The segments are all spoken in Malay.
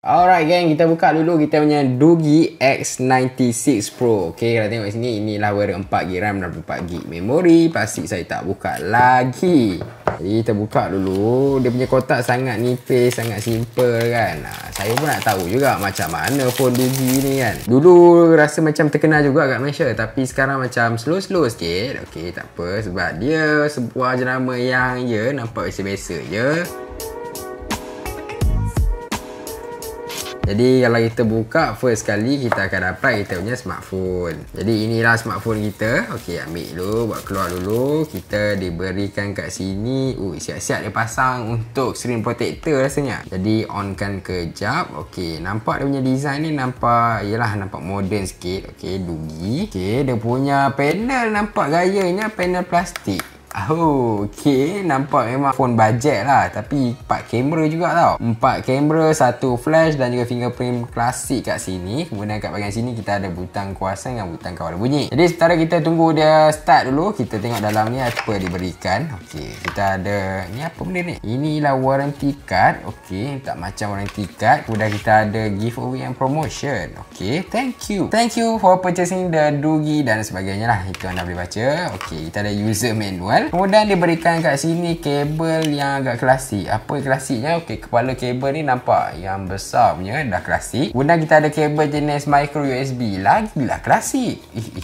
Alright gang, kita buka dulu kita punya Doogee X96 Pro. Okay, kalau tengok sini, inilah wearer 4GB RAM dan 4GB memori. Plastik saya tak buka lagi. Jadi kita buka dulu. Dia punya kotak sangat nipis, sangat simple kan. Saya pun nak tahu juga macam mana phone Doogee ni kan. Dulu rasa macam terkenal juga kat Malaysia, tapi sekarang macam slow-slow sikit. Okay, tak apa, sebab dia sebuah jenama yang nampak biasa-biasa je. Jadi kalau kita buka, first kali kita akan dapat kita punya smartphone. Jadi inilah smartphone kita. Okey, ambil dulu, buat keluar dulu. Kita diberikan kat sini. Siap-siap dia pasang untuk screen protector rasanya. Jadi onkan kejap. Okey, nampak dia punya design ni nampak modern sikit. Okey, Doogee. Okey, dia punya panel nampak gayanya panel plastik. Oh, okay. Nampak memang phone budget lah. Tapi 4 kamera juga tau. 4 kamera, 1 flash dan juga fingerprint klasik kat sini. Kemudian kat bahagian sini kita ada butang kuasai dengan butang kawal bunyi. Jadi sementara kita tunggu dia start dulu, kita tengok dalam ni apa diberikan. Okay, kita ada, ni apa benda ni? Inilah warranty card. Okay, tak macam warranty card. Kemudian kita ada giveaway and promotion. Okay, thank you. Thank you for purchasing the Doogee dan sebagainya lah. Itu anda boleh baca. Okay, kita ada user manual. Kemudian diberikan kat sini kabel yang agak klasik. Apa klasiknya? Okey, kepala kabel ni nampak yang besar punya, dah klasik. Kemudian kita ada kabel jenis micro USB. Lagilah klasik.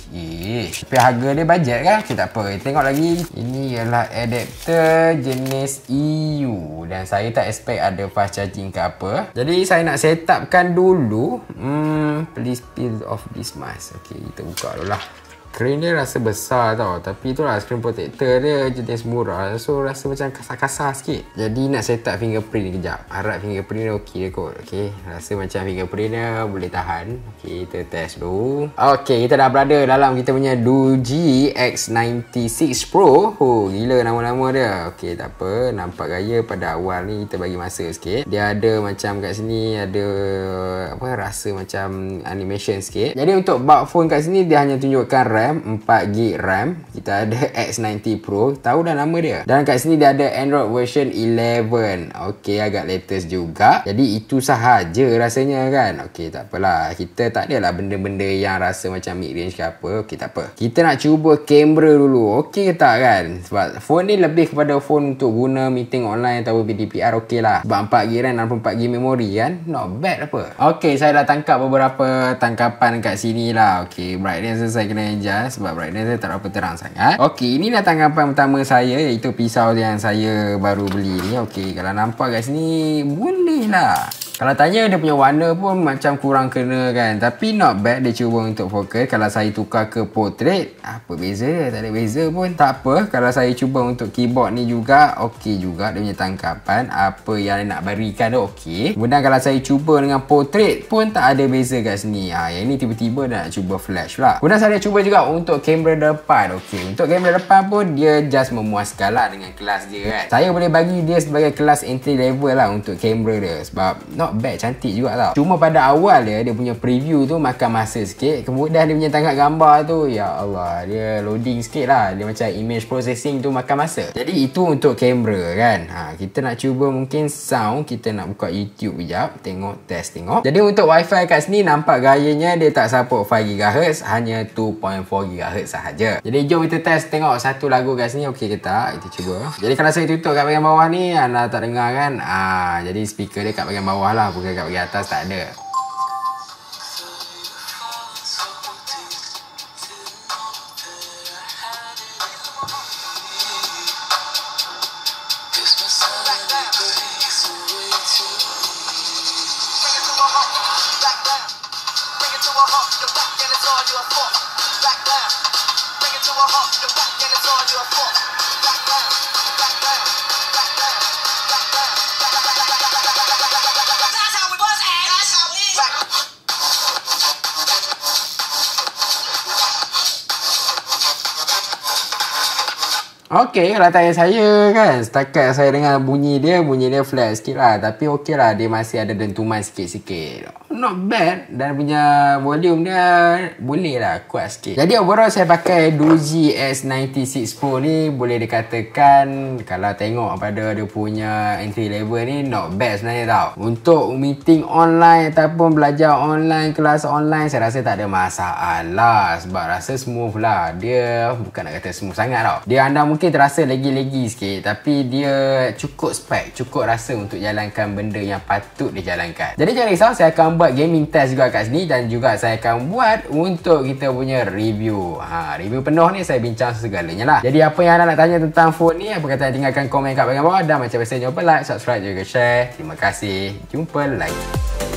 Tapi harga dia budget kan? Okey, tak apa. Tengok lagi. Ini ialah adapter jenis EU. Dan saya tak expect ada fast charging ke apa. Jadi saya nak set upkan dulu. Please peel off this mask. Okey, kita buka dulu lah. Screen dia rasa besar tau, tapi itulah screen protector dia jenis murah, so rasa macam kasar-kasar sikit. Jadi nak set up fingerprint ni kejap. Harap fingerprint dia okey dia kot. Okey, rasa macam fingerprint dia boleh tahan. Okey, kita test dulu. Okey, kita dah berada dalam kita punya Doogee X96 Pro. Oh, gila nama-nama dia. Okey, tak apa, nampak gaya pada awal ni kita bagi masa sikit. Dia ada macam kat sini ada apa, rasa macam animation sikit. Jadi untuk bug phone kat sini dia hanya tunjukkan RAM 4GB RAM. Kita ada X90 Pro, tahu dah nama dia. Dan kat sini dia ada Android version 11. Okey, agak latest juga. Jadi itu sahaja rasanya kan. Okey, tak apalah. Kita tak adalah benda-benda yang rasa macam mid range ke apa. Okey, tak apa. Kita nak cuba kamera dulu. Okey ke tak kan? Sebab phone ni lebih kepada phone untuk guna meeting online atau PDPR. okey lah. Sebab 4GB RAM dan 4GB memori kan. Not bad apa. Okey, saya dah tangkap beberapa tangkapan kat sini lah. Okey, brightness saya kena adjust sebab brightness dia tak berapa terang sangat. Okey, inilah tanggapan pertama saya, iaitu pisau yang saya baru beli ni. Okey, kalau nampak kat sini boleh lah. Kalau tanya dia punya warna pun macam kurang kena kan. Tapi not bad, dia cuba untuk fokus. Kalau saya tukar ke portrait, apa beza dia? Tak ada beza pun. Tak apa, kalau saya cuba untuk keyboard ni juga, okey juga dia punya tangkapan. Apa yang nak berikan tu okey. Kemudian kalau saya cuba dengan portrait pun tak ada beza kat sini. Yang ni tiba-tiba nak cuba flash pula. Kemudian saya cuba juga untuk kamera depan. Okey, untuk kamera depan pun dia just memuaskan lah dengan kelas dia kan. Saya boleh bagi dia sebagai kelas entry level lah untuk kamera dia. Sebab not bad, cantik juga tau. Cuma pada awal dia punya preview tu makan masa sikit. Kemudian dia punya tangkap gambar tu, ya Allah, dia loading sikit lah. Dia macam image processing tu makan masa. Jadi itu untuk kamera kan. Kita nak cuba mungkin sound. Kita nak buka YouTube sekejap. Tengok, test tengok. Jadi untuk wifi kat sini nampak gayanya dia tak support 5GHz, hanya 2.4GHz sahaja. Jadi jom kita test tengok satu lagu kat sini okey ke tak. Kita cuba. Jadi kalau saya tutup kat bahagian bawah ni, anda tak dengar kan. Jadi speaker dia kat bahagian bawah lah, bukan kat bahagian atas, tak ada. Okey, kalau tanya saya kan, setakat saya dengar bunyi dia flat sikit lah. Tapi okey lah, dia masih ada dentuman sikit-sikit. Not bad. Dan punya volume dia boleh lah, kuat sikit. Jadi overall saya pakai Doogee S96 Pro ni, boleh dikatakan kalau tengok pada dia punya entry level ni, not bad sebenarnya tau. Untuk meeting online ataupun belajar online, kelas online, saya rasa tak ada masalah. Sebab rasa smooth lah. Dia bukan nak kata smooth sangat tau. Dia anda mungkin terasa lagi-lagi sikit, tapi dia cukup spek, cukup rasa untuk jalankan benda yang patut dijalankan. Jadi jangan risau, saya akan buat gaming test juga kat sini dan juga saya akan buat untuk kita punya review. Review penuh ni saya bincang segalanya lah. Jadi apa yang anda nak tanya tentang phone ni, apa kata tinggalkan komen kat bahagian bawah dan macam biasa jangan lupa like, subscribe juga share. Terima kasih. Jumpa lagi.